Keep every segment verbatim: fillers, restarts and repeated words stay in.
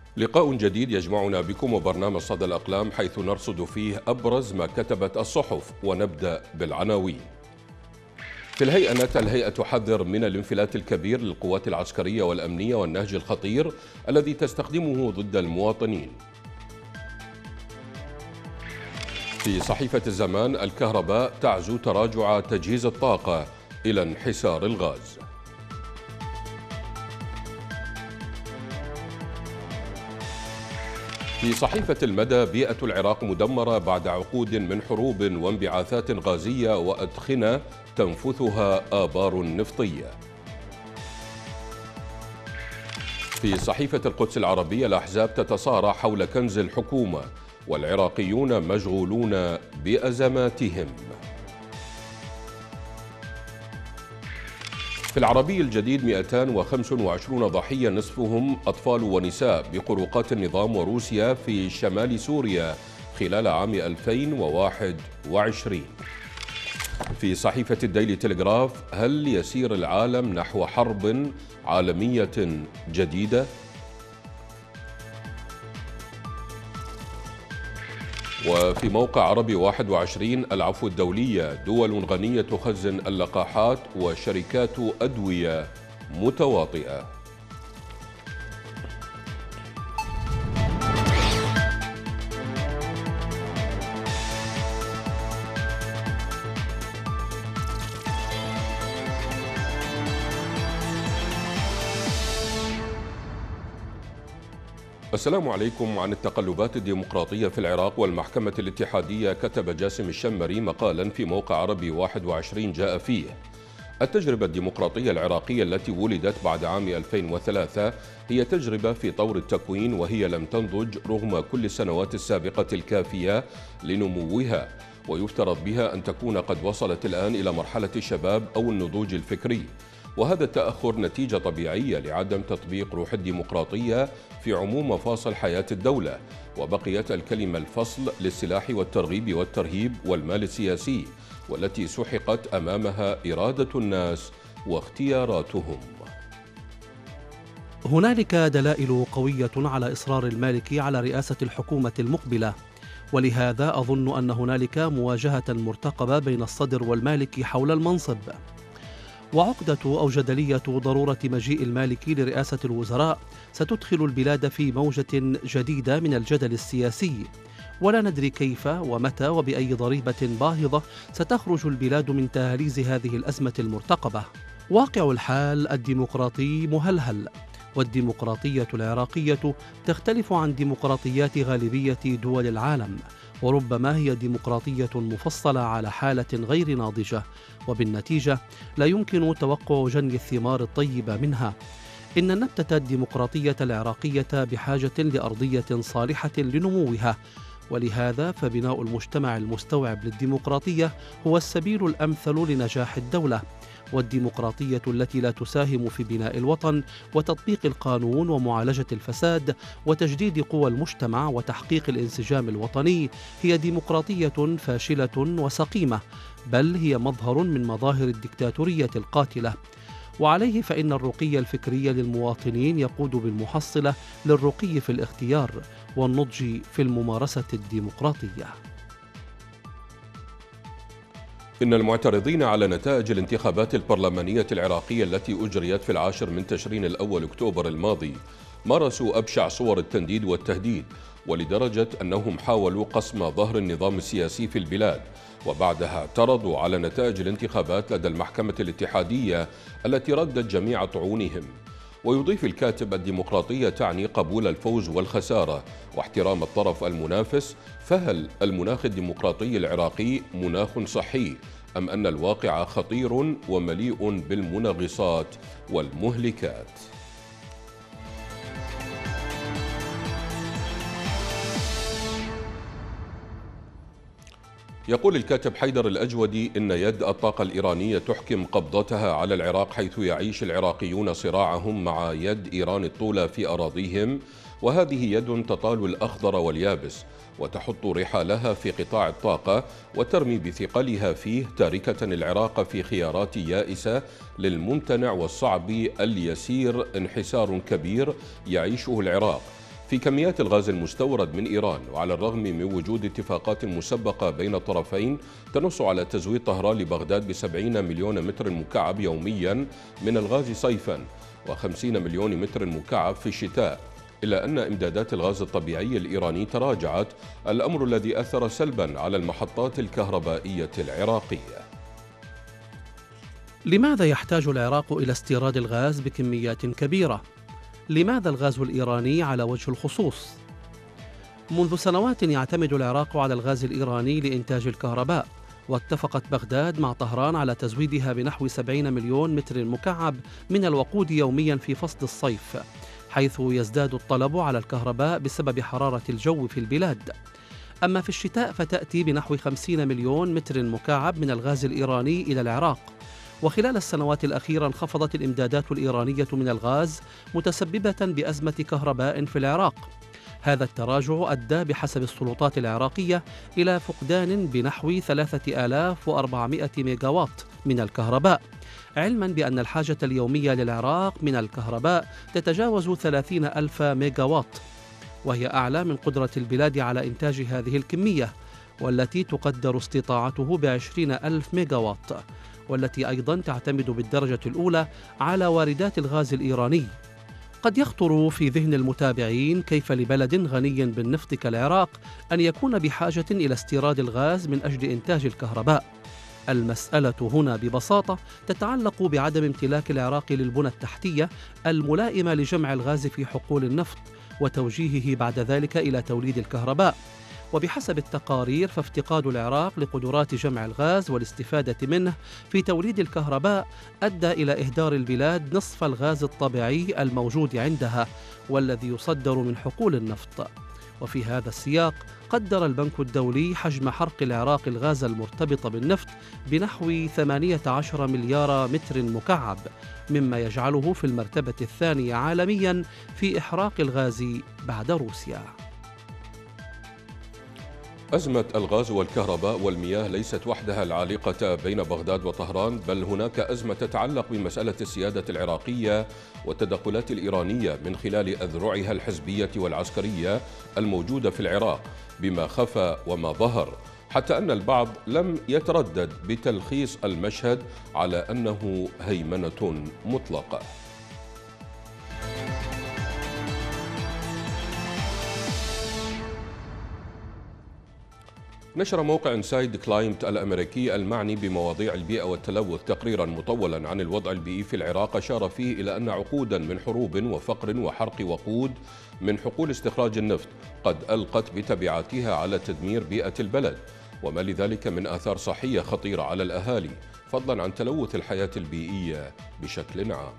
لقاء جديد يجمعنا بكم وبرنامج صدى الأقلام، حيث نرصد فيه أبرز ما كتبت الصحف، ونبدأ بالعناوين. في الهيئة، الهيئة تحذر من الانفلات الكبير للقوات العسكرية والأمنية والنهج الخطير الذي تستخدمه ضد المواطنين. في صحيفة الزمان، الكهرباء تعزو تراجع تجهيز الطاقة إلى انحسار الغاز. في صحيفة المدى، بيئة العراق مدمرة بعد عقود من حروب وانبعاثات غازية وأدخنة تنفثها آبار نفطية. في صحيفة القدس العربية، الأحزاب تتصارع حول كنز الحكومة والعراقيون مشغولون بأزماتهم. في العربي الجديد، مئتين وخمسة وعشرين ضحية نصفهم أطفال ونساء بخروقات النظام وروسيا في شمال سوريا خلال عام ألفين وواحد وعشرين. في صحيفة الديلي تلغراف، هل يسير العالم نحو حرب عالمية جديدة؟ وفي موقع عربي واحد وعشرين، العفو الدولية، دول غنية تخزن اللقاحات وشركات أدوية متواطئة. السلام عليكم. عن التقلبات الديمقراطية في العراق والمحكمة الاتحادية، كتب جاسم الشمري مقالا في موقع عربي واحد وعشرين جاء فيه: التجربة الديمقراطية العراقية التي ولدت بعد عام ألفين وثلاثة هي تجربة في طور التكوين، وهي لم تنضج رغم كل السنوات السابقة الكافية لنموها، ويفترض بها أن تكون قد وصلت الآن إلى مرحلة الشباب أو النضوج الفكري، وهذا التأخر نتيجة طبيعية لعدم تطبيق روح الديمقراطية في عموم مفاصل حياة الدولة، وبقيت الكلمة الفصل للسلاح والترغيب والترهيب والمال السياسي، والتي سحقت أمامها إرادة الناس واختياراتهم. هنالك دلائل قوية على إصرار المالكي على رئاسة الحكومة المقبلة، ولهذا أظن أن هنالك مواجهة مرتقبة بين الصدر والمالكي حول المنصب، وعقدة أو جدلية ضرورة مجيء المالكي لرئاسة الوزراء ستدخل البلاد في موجة جديدة من الجدل السياسي، ولا ندري كيف ومتى وبأي ضريبة باهظة ستخرج البلاد من تهاليز هذه الأزمة المرتقبة. واقع الحال الديمقراطي مهلهل، والديمقراطية العراقية تختلف عن ديمقراطيات غالبية دول العالم، وربما هي ديمقراطية مفصلة على حالة غير ناضجة، وبالنتيجة لا يمكن توقع جني الثمار الطيبة منها. إن النبتة الديمقراطية العراقية بحاجة لأرضية صالحة لنموها، ولهذا فبناء المجتمع المستوعب للديمقراطية هو السبيل الأمثل لنجاح الدولة. والديمقراطية التي لا تساهم في بناء الوطن وتطبيق القانون ومعالجة الفساد وتجديد قوى المجتمع وتحقيق الانسجام الوطني هي ديمقراطية فاشلة وسقيمة، بل هي مظهر من مظاهر الدكتاتورية القاتلة. وعليه فإن الرقي الفكري للمواطنين يقود بالمحصلة للرقي في الاختيار والنضج في الممارسة الديمقراطية. إن المعترضين على نتائج الانتخابات البرلمانية العراقية التي أجريت في العاشر من تشرين الأول أكتوبر الماضي مارسوا أبشع صور التنديد والتهديد، ولدرجة أنهم حاولوا قصم ظهر النظام السياسي في البلاد، وبعدها اعترضوا على نتائج الانتخابات لدى المحكمة الاتحادية التي ردت جميع طعونهم. ويضيف الكاتب: الديمقراطية تعني قبول الفوز والخسارة واحترام الطرف المنافس، فهل المناخ الديمقراطي العراقي مناخ صحي أم أن الواقع خطير ومليء بالمنغصات والمهلكات؟ يقول الكاتب حيدر الأجودي: إن يد الطاقة الإيرانية تحكم قبضتها على العراق، حيث يعيش العراقيون صراعهم مع يد إيران الطولى في أراضيهم، وهذه يد تطال الأخضر واليابس وتحط رحالها في قطاع الطاقة وترمي بثقلها فيه، تاركة العراق في خيارات يائسة للممتنع والصعب اليسير انحسار كبير يعيشه العراق، في كميات الغاز المستورد من إيران، وعلى الرغم من وجود اتفاقات مسبقة بين الطرفين تنص على تزويد طهران لبغداد بسبعين مليون متر مكعب يوميا من الغاز صيفا وخمسين مليون متر مكعب في الشتاء، إلا أن إمدادات الغاز الطبيعي الإيراني تراجعت، الأمر الذي أثر سلبا على المحطات الكهربائية العراقية. لماذا يحتاج العراق إلى استيراد الغاز بكميات كبيرة؟ لماذا الغاز الإيراني على وجه الخصوص؟ منذ سنوات يعتمد العراق على الغاز الإيراني لإنتاج الكهرباء، واتفقت بغداد مع طهران على تزويدها بنحو سبعين مليون متر مكعب من الوقود يوميا في فصل الصيف، حيث يزداد الطلب على الكهرباء بسبب حرارة الجو في البلاد. أما في الشتاء فتأتي بنحو خمسين مليون متر مكعب من الغاز الإيراني إلى العراق. وخلال السنوات الأخيرة انخفضت الإمدادات الإيرانية من الغاز متسببة بأزمة كهرباء في العراق. هذا التراجع أدى بحسب السلطات العراقية إلى فقدان بنحو ثلاثة آلاف وأربعمائة ميجاوات من الكهرباء، علما بأن الحاجة اليومية للعراق من الكهرباء تتجاوز ثلاثين ألف ميجاوات، وهي أعلى من قدرة البلاد على إنتاج هذه الكمية، والتي تقدر استطاعته بعشرين ألف ميجاوات، والتي أيضا تعتمد بالدرجة الأولى على واردات الغاز الإيراني. قد يخطر في ذهن المتابعين كيف لبلد غني بالنفط كالعراق أن يكون بحاجة إلى استيراد الغاز من أجل إنتاج الكهرباء. المسألة هنا ببساطة تتعلق بعدم امتلاك العراق للبنى التحتية الملائمة لجمع الغاز في حقول النفط وتوجيهه بعد ذلك إلى توليد الكهرباء. وبحسب التقارير فافتقاد العراق لقدرات جمع الغاز والاستفادة منه في توليد الكهرباء أدى إلى إهدار البلاد نصف الغاز الطبيعي الموجود عندها والذي يصدر من حقول النفط. وفي هذا السياق قدر البنك الدولي حجم حرق العراق الغاز المرتبط بالنفط بنحو ثمانية عشر مليار متر مكعب، مما يجعله في المرتبة الثانية عالميا في إحراق الغاز بعد روسيا. أزمة الغاز والكهرباء والمياه ليست وحدها العالقة بين بغداد وطهران، بل هناك أزمة تتعلق بمسألة السيادة العراقية والتدخلات الإيرانية من خلال أذرعها الحزبية والعسكرية الموجودة في العراق بما خفى وما ظهر، حتى أن البعض لم يتردد بتلخيص المشهد على أنه هيمنة مطلقة. نشر موقع انسايد كلايمت الأمريكي المعني بمواضيع البيئة والتلوث تقريرا مطولا عن الوضع البيئي في العراق، أشار فيه إلى أن عقودا من حروب وفقر وحرق وقود من حقول استخراج النفط قد ألقت بتبعاتها على تدمير بيئة البلد، وما لذلك من آثار صحية خطيرة على الأهالي، فضلا عن تلوث الحياة البيئية بشكل عام.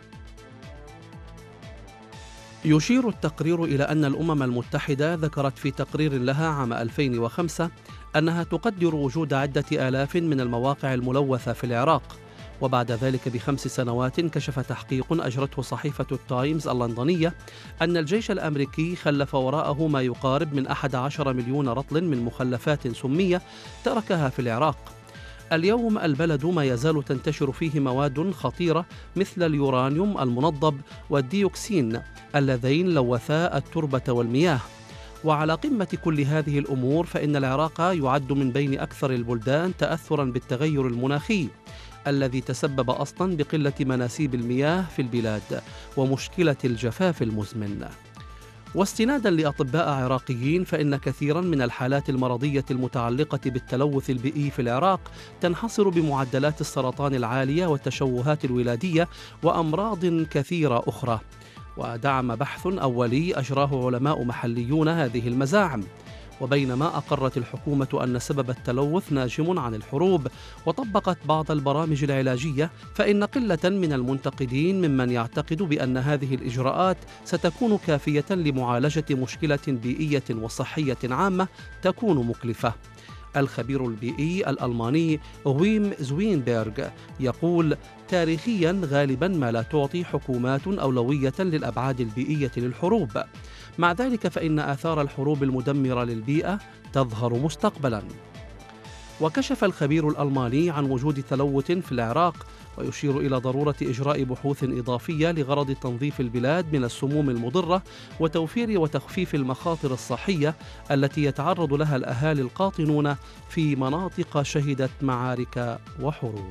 يشير التقرير إلى أن الأمم المتحدة ذكرت في تقرير لها عام ألفين وخمسة أنها تقدر وجود عدة آلاف من المواقع الملوثة في العراق، وبعد ذلك بخمس سنوات كشف تحقيق أجرته صحيفة التايمز اللندنية أن الجيش الأمريكي خلف وراءه ما يقارب من أحد عشر مليون رطل من مخلفات سمية تركها في العراق. اليوم البلد ما يزال تنتشر فيه مواد خطيرة مثل اليورانيوم المنضب والديوكسين اللذين لوثا التربة والمياه. وعلى قمة كل هذه الأمور فإن العراق يعد من بين أكثر البلدان تأثراً بالتغير المناخي الذي تسبب أصلاً بقلة مناسيب المياه في البلاد ومشكلة الجفاف المزمن. واستناداً لأطباء عراقيين فإن كثيراً من الحالات المرضية المتعلقة بالتلوث البيئي في العراق تنحصر بمعدلات السرطان العالية والتشوهات الولادية وأمراض كثيرة أخرى. ودعم بحث أولي أجراه علماء محليون هذه المزاعم. وبينما أقرت الحكومة أن سبب التلوث ناجم عن الحروب وطبقت بعض البرامج العلاجية، فإن قلة من المنتقدين ممن يعتقد بأن هذه الإجراءات ستكون كافية لمعالجة مشكلة بيئية وصحية عامة تكون مكلفة. الخبير البيئي الألماني ويم زوينبيرغ يقول: تاريخيا غالبا ما لا تعطي حكومات أولوية للأبعاد البيئية للحروب، مع ذلك فإن آثار الحروب المدمرة للبيئة تظهر مستقبلا. وكشف الخبير الألماني عن وجود تلوث في العراق ويشير إلى ضرورة إجراء بحوث إضافية لغرض تنظيف البلاد من السموم المضرة وتوفير وتخفيف المخاطر الصحية التي يتعرض لها الأهالي القاطنون في مناطق شهدت معارك وحروب.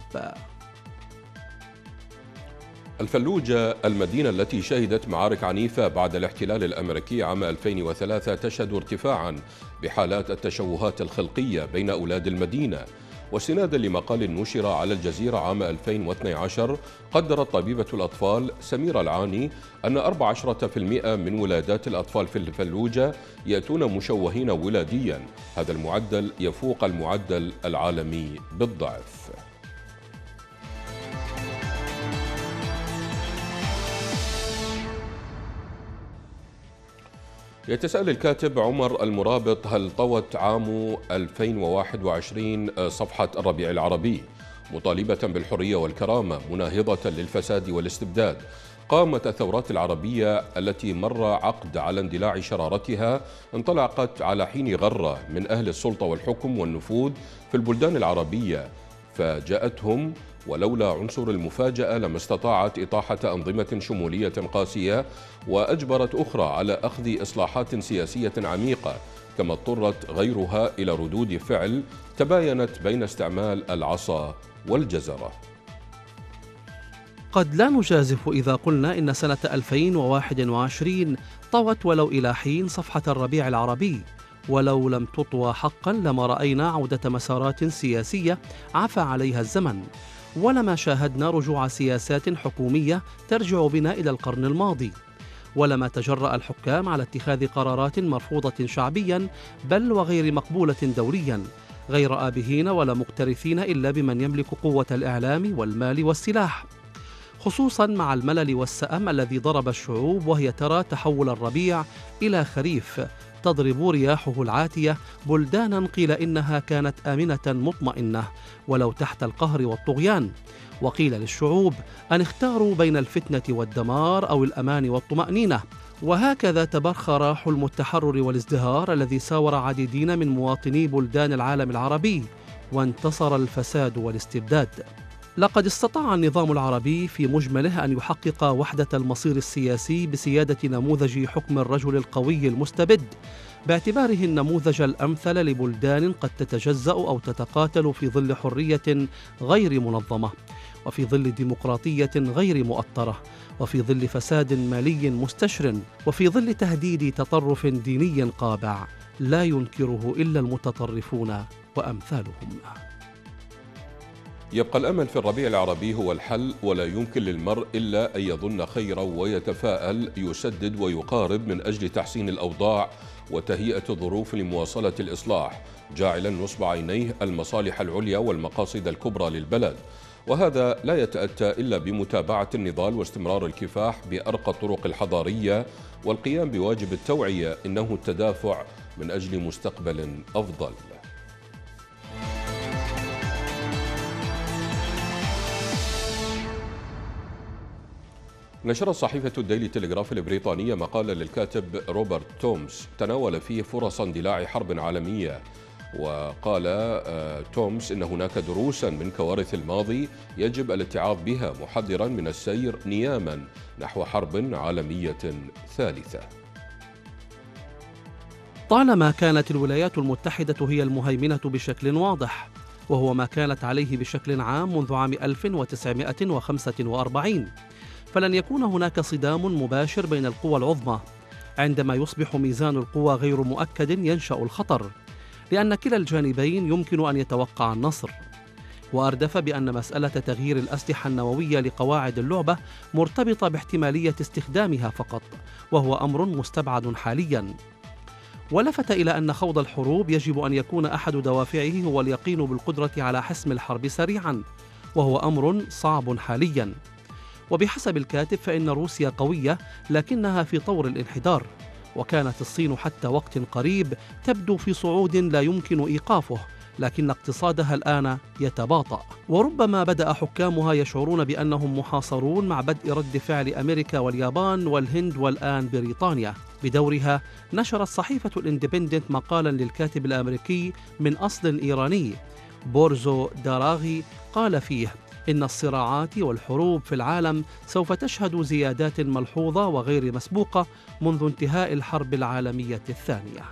الفلوجة، المدينة التي شهدت معارك عنيفة بعد الاحتلال الأمريكي عام ألفين وثلاثة، تشهد ارتفاعا بحالات التشوهات الخلقية بين أولاد المدينة. واستنادا لمقال نشر على الجزيرة عام ألفين واثني عشر، قدرت طبيبة الأطفال سميرة العاني أن أربعة عشر بالمئة من ولادات الأطفال في الفلوجة يأتون مشوهين ولاديا. هذا المعدل يفوق المعدل العالمي بالضعف. يتساءل الكاتب عمر المرابط: هل طوت عام ألفين وواحد وعشرين صفحة الربيع العربي مطالبة بالحرية والكرامة مناهضة للفساد والاستبداد؟ قامت الثورات العربية التي مر عقد على اندلاع شرارتها انطلقت على حين غرة من أهل السلطة والحكم والنفوذ في البلدان العربية، فجاءتهم ولولا عنصر المفاجأة لما استطاعت إطاحة أنظمة شمولية قاسية وأجبرت أخرى على أخذ إصلاحات سياسية عميقة، كما اضطرت غيرها إلى ردود فعل تباينت بين استعمال العصا والجزرة. قد لا نجازف إذا قلنا إن سنة ألفين وواحد وعشرين طوت ولو إلى حين صفحة الربيع العربي، ولو لم تطوى حقا لما رأينا عودة مسارات سياسية عفى عليها الزمن، ولما شاهدنا رجوع سياسات حكومية ترجع بنا إلى القرن الماضي، ولما تجرأ الحكام على اتخاذ قرارات مرفوضة شعبيا بل وغير مقبولة دوليا، غير آبهين ولا مكترثين إلا بمن يملك قوة الإعلام والمال والسلاح، خصوصا مع الملل والسأم الذي ضرب الشعوب وهي ترى تحول الربيع إلى خريف تضرب رياحه العاتية بلدانا قيل إنها كانت آمنة مطمئنة ولو تحت القهر والطغيان، وقيل للشعوب أن اختاروا بين الفتنة والدمار أو الأمان والطمأنينة. وهكذا تبخر حلم التحرر والازدهار الذي ساور عديدين من مواطني بلدان العالم العربي، وانتصر الفساد والاستبداد. لقد استطاع النظام العربي في مجمله أن يحقق وحدة المصير السياسي بسيادة نموذج حكم الرجل القوي المستبد، باعتباره النموذج الأمثل لبلدان قد تتجزأ أو تتقاتل في ظل حرية غير منظمة، وفي ظل ديمقراطية غير مؤطرة، وفي ظل فساد مالي مستشر، وفي ظل تهديد تطرف ديني قابع لا ينكره إلا المتطرفون وأمثالهم. يبقى الأمل في الربيع العربي هو الحل، ولا يمكن للمرء إلا أن يظن خيرا ويتفاءل، يسدد ويقارب من أجل تحسين الأوضاع وتهيئة الظروف لمواصلة الإصلاح، جاعلا نصب عينيه المصالح العليا والمقاصد الكبرى للبلد. وهذا لا يتأتى إلا بمتابعة النضال واستمرار الكفاح بأرقى الطرق الحضارية والقيام بواجب التوعية، إنه التدافع من أجل مستقبل أفضل. نشرت صحيفة الديلي تيليغراف البريطانية مقالا للكاتب روبرت تومس تناول فيه فرص اندلاع حرب عالمية، وقال تومس إن هناك دروسا من كوارث الماضي يجب الاتعاظ بها، محذرا من السير نياما نحو حرب عالمية ثالثة. طالما كانت الولايات المتحدة هي المهيمنة بشكل واضح، وهو ما كانت عليه بشكل عام منذ عام ألف وتسعمائة وخمسة وأربعين، فلن يكون هناك صدام مباشر بين القوى العظمى. عندما يصبح ميزان القوى غير مؤكد ينشأ الخطر، لأن كلا الجانبين يمكن أن يتوقع النصر. وأردف بأن مسألة تغيير الأسلحة النووية لقواعد اللعبة مرتبطة باحتمالية استخدامها فقط، وهو أمر مستبعد حالياً. ولفت إلى أن خوض الحروب يجب أن يكون أحد دوافعه هو اليقين بالقدرة على حسم الحرب سريعاً، وهو أمر صعب حالياً. وبحسب الكاتب فإن روسيا قوية لكنها في طور الانحدار، وكانت الصين حتى وقت قريب تبدو في صعود لا يمكن إيقافه، لكن اقتصادها الآن يتباطأ. وربما بدأ حكامها يشعرون بأنهم محاصرون مع بدء رد فعل أمريكا واليابان والهند والآن بريطانيا. بدورها نشرت صحيفة الاندبندنت مقالا للكاتب الأمريكي من أصل إيراني بورزو داراغي قال فيه: إن الصراعات والحروب في العالم سوف تشهد زيادات ملحوظة وغير مسبوقة منذ انتهاء الحرب العالمية الثانية.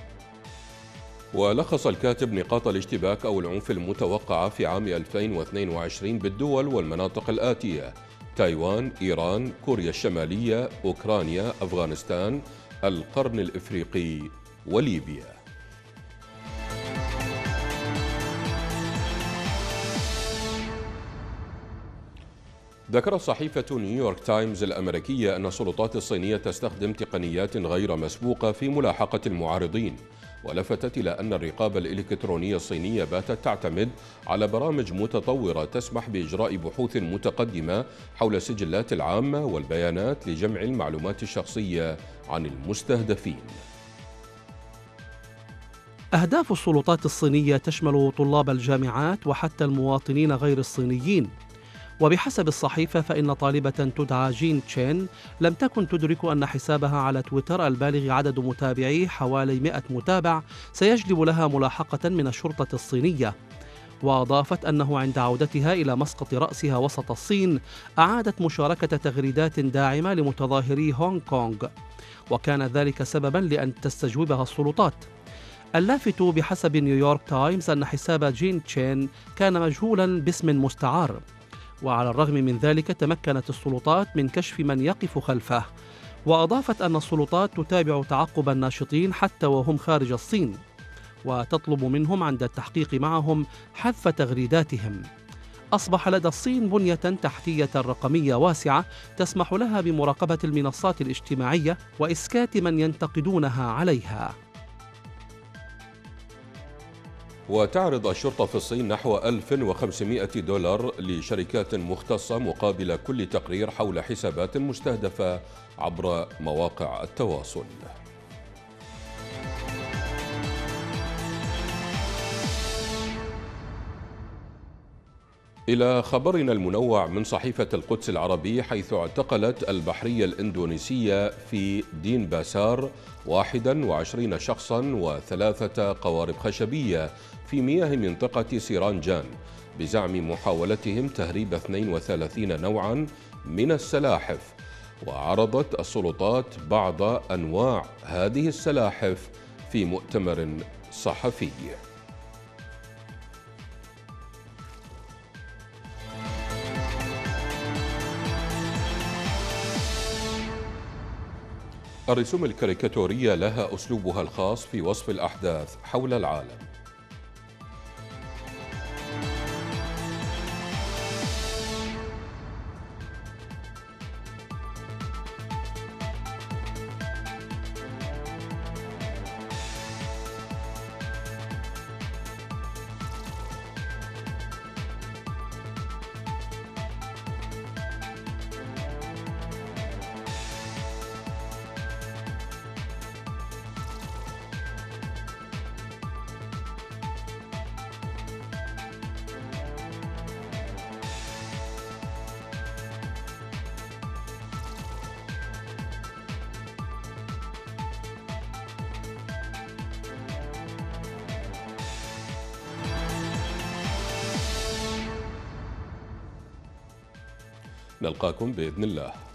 ولخص الكاتب نقاط الاشتباك أو العنف المتوقعة في عام ألفين واثنين وعشرين بالدول والمناطق الآتية: تايوان، إيران، كوريا الشمالية، أوكرانيا، أفغانستان، القرن الإفريقي وليبيا. ذكرت صحيفة نيويورك تايمز الأمريكية أن السلطات الصينية تستخدم تقنيات غير مسبوقة في ملاحقة المعارضين، ولفتت إلى أن الرقابة الإلكترونية الصينية باتت تعتمد على برامج متطورة تسمح بإجراء بحوث متقدمة حول السجلات العامة والبيانات لجمع المعلومات الشخصية عن المستهدفين. أهداف السلطات الصينية تشمل طلاب الجامعات وحتى المواطنين غير الصينيين. وبحسب الصحيفة فإن طالبة تدعى جين تشين لم تكن تدرك أن حسابها على تويتر البالغ عدد متابعيه حوالي مئة متابع سيجلب لها ملاحقة من الشرطة الصينية. وأضافت أنه عند عودتها إلى مسقط رأسها وسط الصين أعادت مشاركة تغريدات داعمة لمتظاهري هونغ كونغ، وكان ذلك سببا لأن تستجوبها السلطات. اللافت بحسب نيويورك تايمز أن حساب جين تشين كان مجهولا باسم مستعار، وعلى الرغم من ذلك تمكنت السلطات من كشف من يقف خلفه. وأضافت أن السلطات تتابع تعقب الناشطين حتى وهم خارج الصين، وتطلب منهم عند التحقيق معهم حذف تغريداتهم. أصبح لدى الصين بنية تحتية رقمية واسعة تسمح لها بمراقبة المنصات الاجتماعية وإسكات من ينتقدونها عليها. وتعرض الشرطة في الصين نحو ألف وخمسمئة دولار لشركات مختصة مقابل كل تقرير حول حسابات مستهدفة عبر مواقع التواصل. إلى خبرنا المنوع من صحيفة القدس العربي، حيث اعتقلت البحرية الإندونيسية في دين باسار واحد وعشرين شخصا وثلاثة قوارب خشبية في مياه منطقة سيرانجان بزعم محاولتهم تهريب اثنين وثلاثين نوعا من السلاحف. وعرضت السلطات بعض أنواع هذه السلاحف في مؤتمر صحفي. الرسوم الكاريكاتورية لها أسلوبها الخاص في وصف الأحداث حول العالم. نلقاكم بإذن الله.